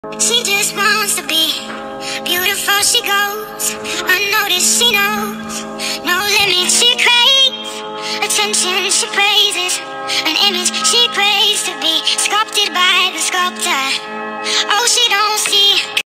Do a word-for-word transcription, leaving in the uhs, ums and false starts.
She just wants to be beautiful, she goes